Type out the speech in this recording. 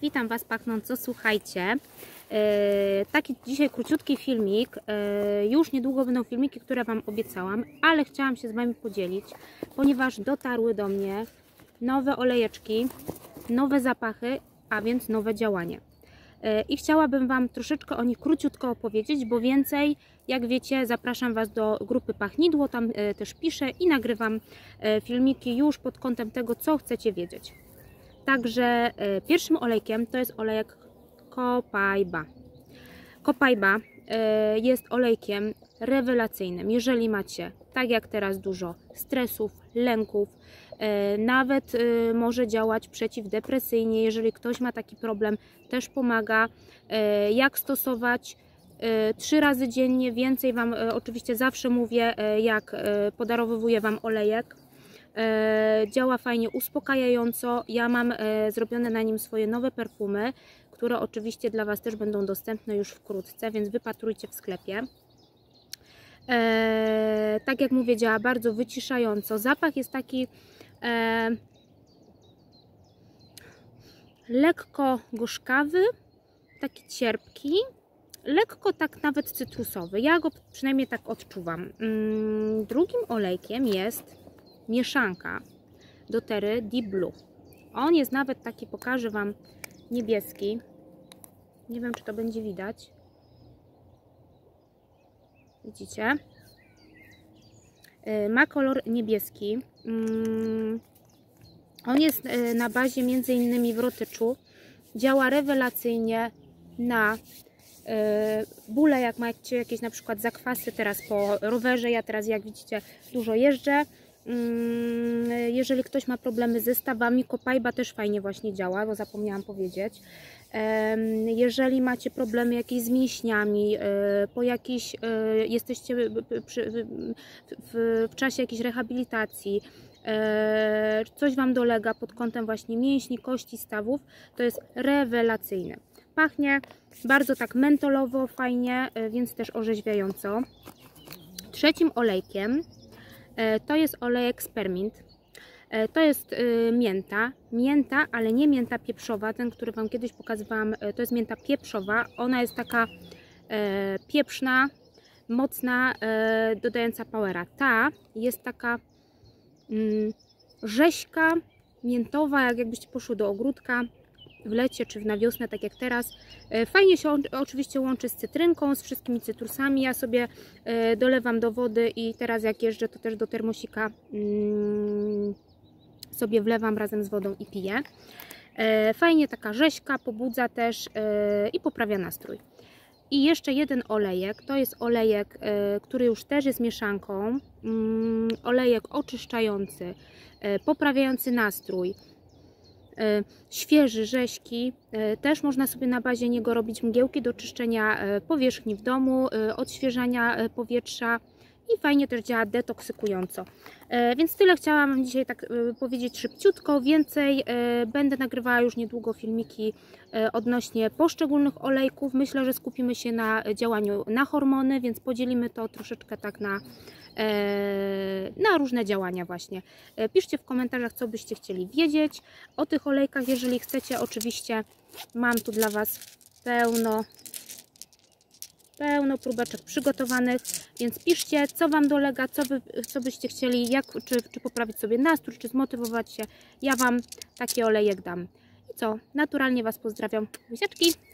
Witam Was pachnąco, słuchajcie, taki dzisiaj króciutki filmik, już niedługo będą filmiki, które Wam obiecałam, ale chciałam się z Wami podzielić, ponieważ dotarły do mnie nowe olejeczki, nowe zapachy, a więc nowe działanie. I chciałabym Wam troszeczkę o nich króciutko opowiedzieć, bo więcej, jak wiecie, zapraszam Was do grupy Pachnidło, tam też piszę i nagrywam filmiki już pod kątem tego, co chcecie wiedzieć. Także pierwszym olejkiem to jest olejek Copaiba. Copaiba jest olejkiem rewelacyjnym, jeżeli macie, tak jak teraz, dużo stresów, lęków, nawet może działać przeciwdepresyjnie, jeżeli ktoś ma taki problem, też pomaga. Jak stosować? 3 razy dziennie, więcej Wam oczywiście zawsze mówię, jak podarowywuję Wam olejek. Działa fajnie uspokajająco. Ja mam zrobione na nim swoje nowe perfumy, które oczywiście dla Was też będą dostępne już wkrótce, więc wypatrujcie w sklepie. Tak jak mówię, działa bardzo wyciszająco. Zapach jest taki lekko gorzkawy, taki cierpki, lekko tak nawet cytrusowy. Ja go przynajmniej tak odczuwam. Drugim olejkiem jest mieszanka doTERRY Deep Blue. On jest nawet taki, pokażę Wam, niebieski. Nie wiem, czy to będzie widać. Widzicie? Ma kolor niebieski. On jest na bazie m.in. wrotyczu. Działa rewelacyjnie na bóle, jak macie jakieś na przykład zakwasy teraz po rowerze. Ja teraz, jak widzicie, dużo jeżdżę. Jeżeli ktoś ma problemy ze stawami, Copaiba też fajnie właśnie działa, bo zapomniałam powiedzieć. Jeżeli macie problemy jakieś z mięśniami, po jakiejś, jesteście w czasie jakiejś rehabilitacji, coś Wam dolega pod kątem właśnie mięśni, kości, stawów, to jest rewelacyjne. Pachnie bardzo tak mentolowo, fajnie, więc też orzeźwiająco. Trzecim olejkiem to jest olejek Spearmint. To jest mięta, ale nie mięta pieprzowa, ten, który Wam kiedyś pokazywałam, to jest mięta pieprzowa. Ona jest taka pieprzna, mocna, dodająca powera. Ta jest taka rzeźka, miętowa, jakbyście poszły do ogródka w lecie czy na wiosnę, tak jak teraz. Fajnie się oczywiście łączy z cytrynką, z wszystkimi cytrusami. Ja sobie dolewam do wody i teraz jak jeżdżę, to też do termosika sobie wlewam razem z wodą i piję. Fajnie taka rzeźka, pobudza też i poprawia nastrój. I jeszcze jeden olejek, to jest olejek, który już też jest mieszanką. Olejek oczyszczający, poprawiający nastrój. Świeży, rzeźki, też można sobie na bazie niego robić mgiełki do czyszczenia powierzchni w domu, odświeżania powietrza i fajnie też działa detoksykująco. Więc tyle chciałam Wam dzisiaj tak powiedzieć szybciutko. Więcej będę nagrywała już niedługo filmiki odnośnie poszczególnych olejków. Myślę, że skupimy się na działaniu na hormony, więc podzielimy to troszeczkę tak na różne działania właśnie. Piszcie w komentarzach, co byście chcieli wiedzieć o tych olejkach. Jeżeli chcecie, oczywiście mam tu dla Was pełno próbeczek przygotowanych, więc piszcie, co Wam dolega, co byście chcieli, czy poprawić sobie nastrój, czy zmotywować się. Ja Wam taki olejek dam. I co? Naturalnie Was pozdrawiam. Buziaczki!